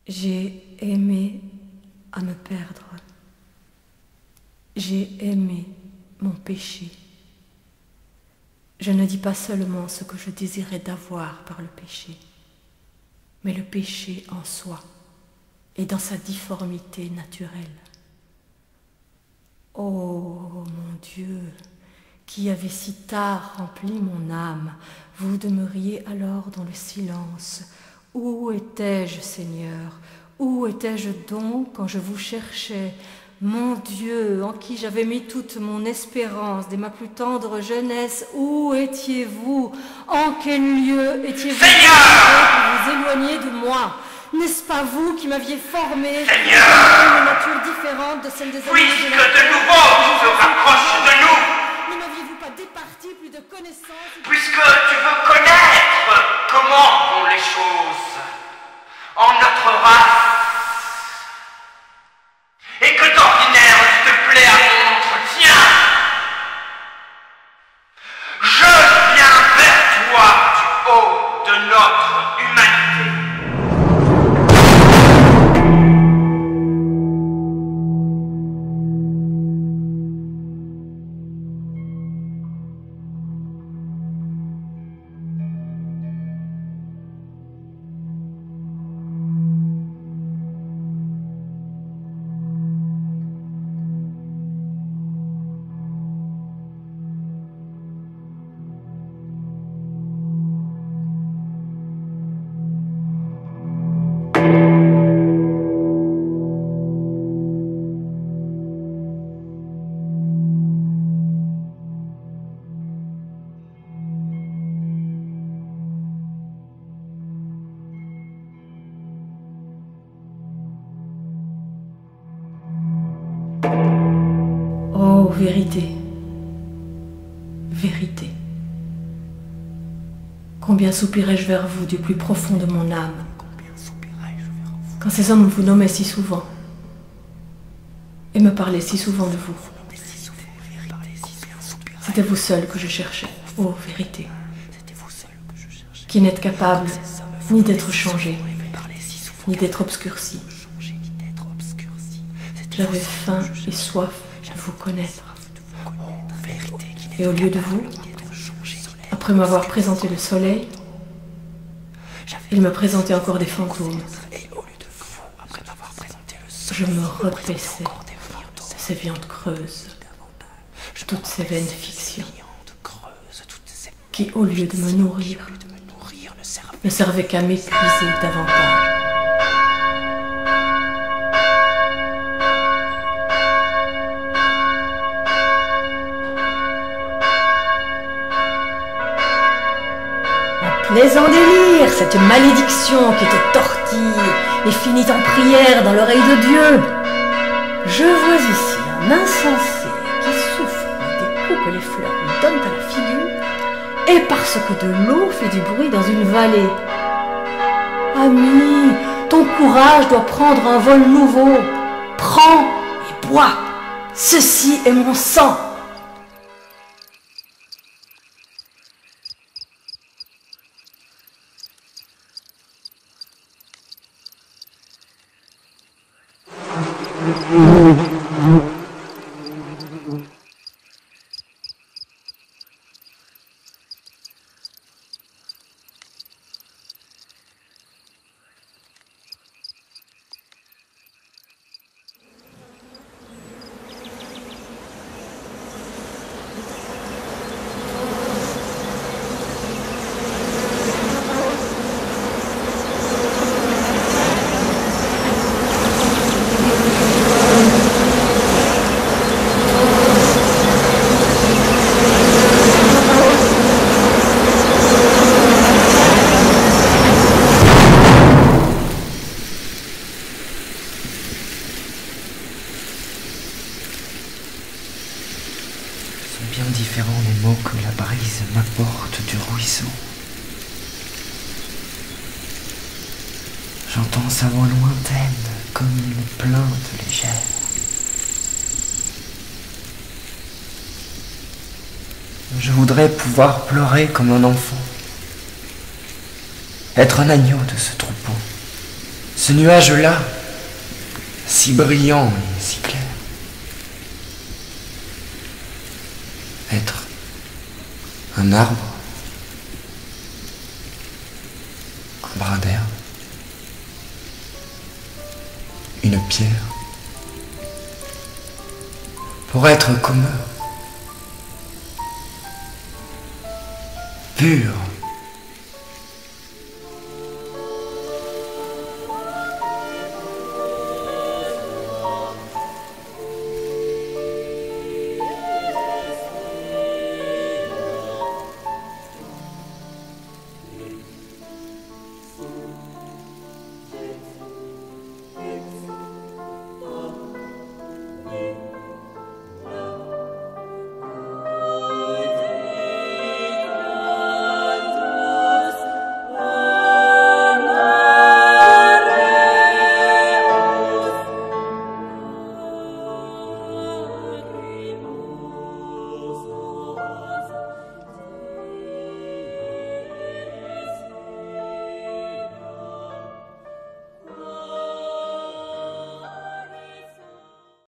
J'ai aimé à me perdre. J'ai aimé mon péché. Je ne dis pas seulement ce que je désirais d'avoir par le péché, mais le péché en soi et dans sa difformité naturelle. Oh mon Dieu, qui avez si tard rempli mon âme, vous demeuriez alors dans le silence. Où étais-je, Seigneur? Où étais-je donc quand je vous cherchais? Mon Dieu, en qui j'avais mis toute mon espérance dès ma plus tendre jeunesse, où étiez-vous? En quel lieu étiez-vous pour vous éloigner de moi? N'est-ce pas vous qui m'aviez formé Seigneur, une nature différente de celle des animaux puisque de la terre, de nouveau tu te rapproches de nous, ne m'aviez-vous pas départi plus de connaissances? puisque tu veux connaître comment vont les choses en notre race, et que d'ordinaire tu te plais à mon entretien, je viens vers toi du haut de notre humanité. Oh, vérité, vérité. Combien soupirais-je vers vous du plus profond de mon âme, quand ces hommes vous nommaient si souvent et me parlaient si souvent de vous. C'était vous seul que je cherchais, ô vérité, qui n'êtes capable ni d'être changé, ni d'être obscurci. J'avais faim et soif de vous connaître. Et au lieu de vous, après m'avoir présenté le soleil, il me présentait encore des fantômes. Je me repaissais de ces viandes creuses, toutes ces vaines fictions, qui, au lieu de me nourrir, ne servaient qu'à m'épuiser davantage. Plaisant délire, cette malédiction qui te tortille et finit en prière dans l'oreille de Dieu. Je vois ici un insensé qui souffre des coups que les fleurs lui donnent à la figure, et parce que de l'eau fait du bruit dans une vallée. Ami, ton courage doit prendre un vol nouveau. Prends et bois. Ceci est mon sang. Bien différents les mots que la brise m'apporte du ruisseau. J'entends sa voix lointaine comme une plainte légère. Je voudrais pouvoir pleurer comme un enfant, être un agneau de ce troupeau, Ce nuage-là, si brillant et si clair. Être un arbre, un brin d'herbe, une pierre, pour être comme eux, pur,